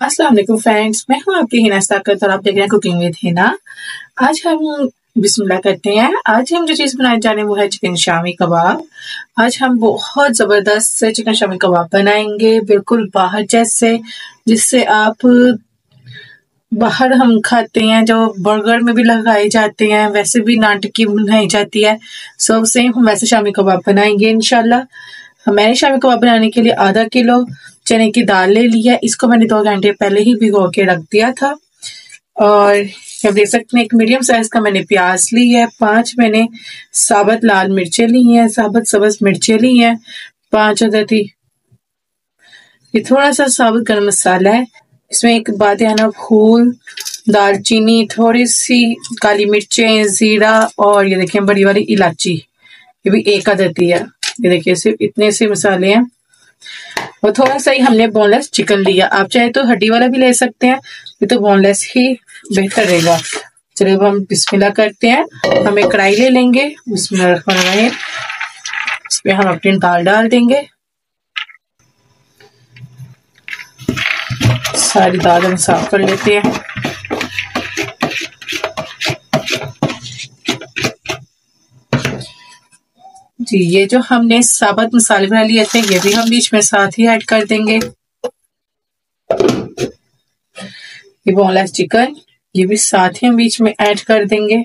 अस्सलाम वालेकुम फ्रेंड्स, मैं हूँ आपकी हिना साकत और आप देख रहे हैं कुकिंग विद हिना। आज हम बिस्मिल्लाह करते हैं। आज हम जो चीज़ बनाने जा रहे हैं वो है चिकन शामी कबाब। आज हम बहुत ज़बरदस्त से चिकन शामी कबाब बनाएंगे, बिल्कुल बाहर जैसे, जिससे आप बाहर हम खाते हैं जो बर्गर में भी लगाए जाते हैं, वैसे भी नान टिक्की बनाई जाती है। सो सेम हम वैसे शामी कबाब बनाएंगे इंशाल्लाह। मैंने शामी कबाब बनाने के लिए आधा किलो चने की दाल ले ली है। इसको मैंने 2 घंटे पहले ही भिगो के रख दिया था। और आप देख सकते हैं एक मीडियम साइज का मैंने प्याज ली है, 5 मैंने साबुत लाल मिर्चें ली हैं, साबुत सब्ज मिर्चें ली हैं, 5 अदद ही। ये थोड़ा सा साबुत गरम मसाला है, इसमें एक बादियाना फूल, दालचीनी, थोड़ी सी काली मिर्चें, जीरा और ये देखें बड़ी वाली इलायची, ये भी 1 अदद ही है। ये देखिए सिर्फ इतने से मसाले हैं। और थोड़ा सा ही हमने बोनलेस चिकन लिया, आप चाहे तो हड्डी वाला भी ले सकते हैं, ये तो बोनलेस ही बेहतर रहेगा। चलिए अब हम बिस्मिल्लाह करते हैं। हम एक कढ़ाई ले लेंगे, बिस्मिल्लाह रहमान रहीम। इसमें हम अपनी दाल डाल देंगे। सारी दाल हम साफ कर लेते हैं। जी, ये जो हमने साबुत मसाले बना लिए थे ये भी हम बीच में साथ ही ऐड कर देंगे। ये बोनलेस चिकन ये भी साथ ही हम बीच में ऐड कर देंगे।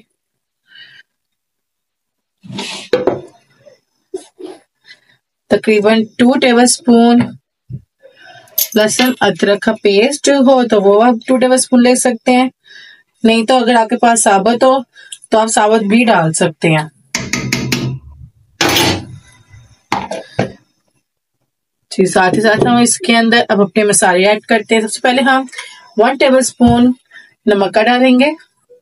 तकरीबन 2 टेबलस्पून लहसुन अदरक का पेस्ट हो तो वो आप 2 टेबलस्पून ले सकते हैं, नहीं तो अगर आपके पास साबुत हो तो आप साबुत भी डाल सकते हैं। जी, साथ ही साथ हम इसके अंदर अब अपने मसाले ऐड करते हैं। सबसे पहले हम 1 टेबलस्पून नमक का डालेंगे।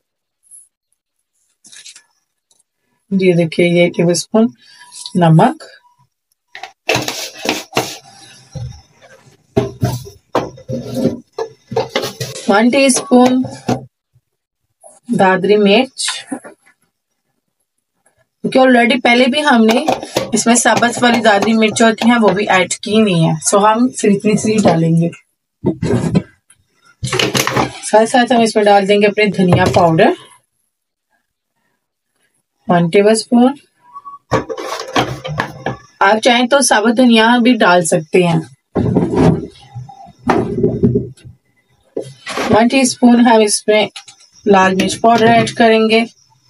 जी देखिए ये टेबलस्पून नमक, 1 टीस्पून दादरी मिर्च, क्योंकि ऑलरेडी पहले भी हमने इसमें साबुत वाली दादरी मिर्च होती हैं वो भी ऐड की हुई है, सो हम सिर्फ इतनी सी डालेंगे। साथ साथ हम इसमें डाल देंगे अपने धनिया पाउडर 1 टेबलस्पून। आप चाहें तो साबुत धनिया भी डाल सकते हैं। 1 टीस्पून हम इसमें लाल मिर्च पाउडर ऐड करेंगे।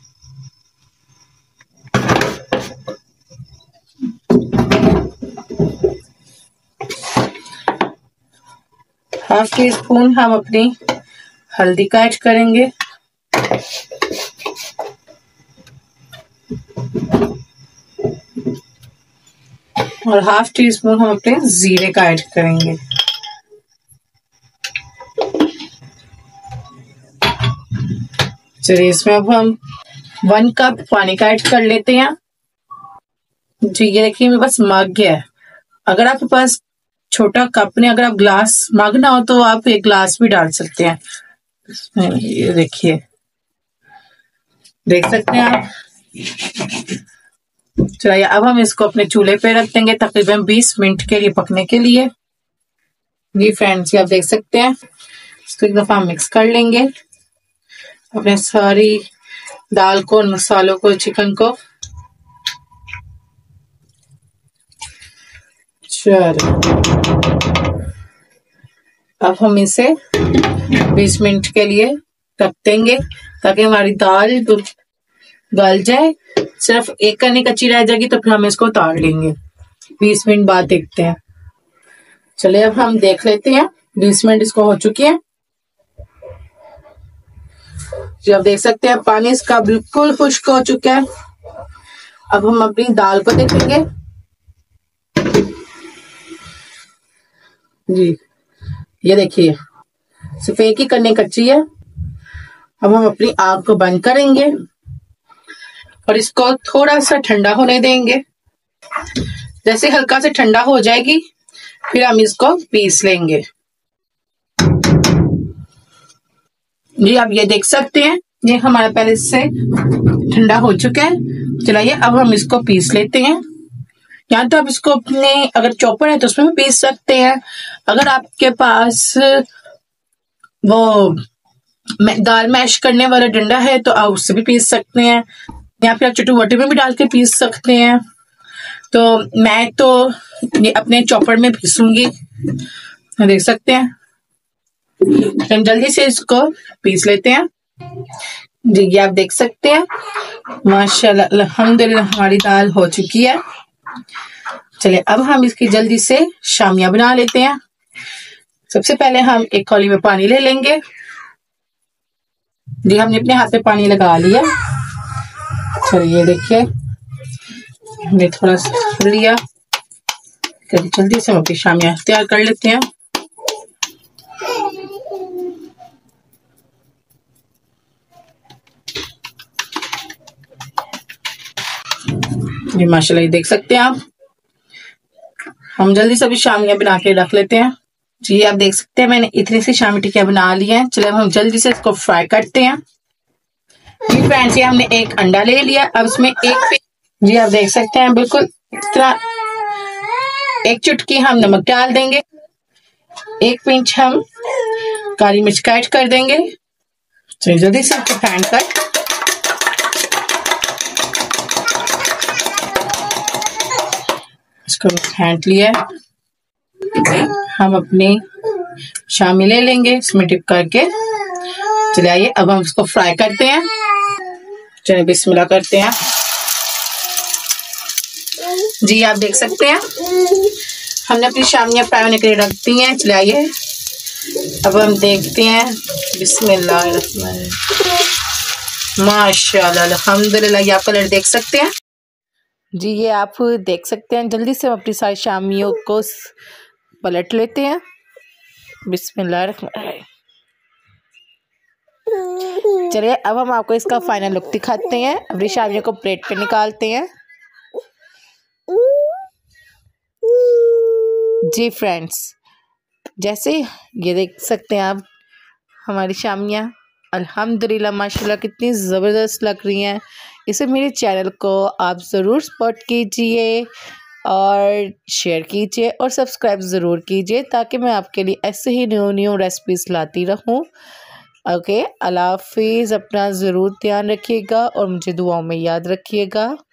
½ टीस्पून हम अपनी हल्दी का ऐड करेंगे। और ½ टीस्पून हम अपने जीरे का ऐड करेंगे। चलिए इसमें अब हम 1 कप पानी का ऐड कर लेते हैं। जी ये देखिए मेरे पास मग है, अगर आपके पास छोटा कप नहीं, अगर आप ग्लास मग ना हो तो आप 1 ग्लास भी डाल सकते हैं। ये देखिए, देख सकते हैं आप। चलिए अब हम इसको अपने चूल्हे पे रख देंगे तकरीबन 20 मिनट के लिए पकने के लिए। जी फ्रेंड्स, ये आप देख सकते हैं, इसको एक दफा मिक्स कर लेंगे अपने सारी दाल को, मसालों को, चिकन को। चलो अब हम इसे 20 मिनट के लिए रख देंगे ताकि हमारी दाल गल जाए। सिर्फ एक कनी कच्ची रह जाएगी तो फिर हम इसको उतार लेंगे। 20 मिनट बाद देखते हैं। चलिए अब हम देख लेते हैं, 20 मिनट इसको हो चुकी है। जी आप देख सकते हैं पानी इसका बिल्कुल खुश्क हो चुका है। अब हम अपनी दाल को देखेंगे। जी ये देखिए सिर्फ एक ही कन्नी कच्ची है। अब हम अपनी आग को बंद करेंगे और इसको थोड़ा सा ठंडा होने देंगे। जैसे हल्का से ठंडा हो जाएगी फिर हम इसको पीस लेंगे। जी आप ये देख सकते हैं ये हमारा पहले से ठंडा हो चुका है। चलिए अब हम इसको पीस लेते हैं। या तो आप इसको अपने अगर चॉपर है तो उसमें भी पीस सकते हैं। अगर आपके पास वो दाल मैश करने वाला डंडा है तो आप उससे भी पीस सकते हैं, या फिर आप चटुवटे में भी डाल के पीस सकते हैं। तो मैं तो ये अपने चॉपर में पीसूंगी, देख सकते हैं। हम जल्दी से इसको पीस लेते हैं। जी ये आप देख सकते हैं, माशाल्लाह अल्हम्दुलिल्लाह हमारी दाल हो चुकी है। चलिए अब हम इसकी जल्दी से शामियां बना लेते हैं। सबसे पहले हम एक कौली में पानी ले लेंगे। जी हमने अपने हाथ पे पानी लगा लिया। चलिए देखिए हमने थोड़ा सा लिया, जल्दी से हम अपनी शामियां तैयार कर लेते हैं। जी माशाल्लाह ये देख सकते हैं आप, हम जल्दी से अभी शामियां बना के रख लेते हैं। जी आप देख सकते हैं मैंने इतनी सी शामी टिक्कियां बना ली हैं। चलिए हम जल्दी से इसको फ्राई करते हैं। जी फ्रेंड्स ये हमने एक अंडा ले लिया, अब इसमें जी आप देख सकते हैं बिल्कुल इस तरह एक चुटकी हम नमक डाल देंगे, एक पिंच हम काली मिर्च का ऐड कर देंगे। चलिए जल्दी से इसको फेंट कर इसको फेंट लिया। हम अपनी शामी ले लेंगे इसमें डिप करके। चलिए आइए अब हम इसको फ्राई करते हैं। चलिए बिस्मिल्लाह करते हैं। जी आप देख सकते हैं हमने अपनी शामियां फ्राई होने के लिए रख दी हैं। चलिए आइए अब हम देखते हैं। बिस्मिल्लाह, माशाल्लाह अल्हम्दुलिल्लाह, ये आप कलर देख सकते हैं। जी ये आप देख सकते हैं। जल्दी से हम अपनी सारी शामियों को पलट लेते हैं। बिस्मिल्लाह। चलिए अब हम आपको इसका फाइनल लुक दिखाते हैं। अपनी शामियों को प्लेट पे निकालते हैं। जी फ्रेंड्स जैसे ये देख सकते हैं आप हमारी शामियां अल्हम्दुलिल्लाह माशाल्लाह कितनी ज़बरदस्त लग रही हैं। इसे मेरे चैनल को आप ज़रूर सपोर्ट कीजिए और शेयर कीजिए और सब्सक्राइब ज़रूर कीजिए ताकि मैं आपके लिए ऐसे ही न्यू रेसिपीज़ लाती रहूं। ओके अल्लाह हाफिज़, अपना ज़रूर ध्यान रखिएगा और मुझे दुआओं में याद रखिएगा।